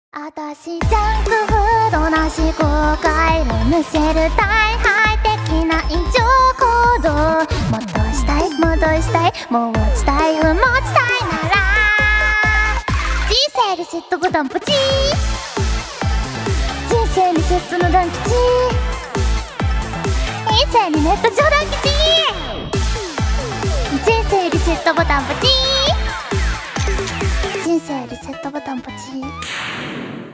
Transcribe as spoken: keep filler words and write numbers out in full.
あたしジャンクフードなし後悔をむせる大敗的な異常行動。もっとしたいもっとしたいもうしたいうんもちたいなら人生リセットボタンポチ。人生リセットの段吉。人生にネット上段吉。人生リセットボタンポチ。人生リセットボタンポチ。